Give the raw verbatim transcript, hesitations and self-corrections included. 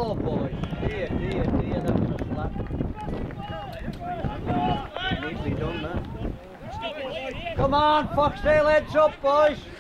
Oh boy, dear, dear, dear, that was a slap. Neatly done that. Come on, Foxdale, heads up, boys.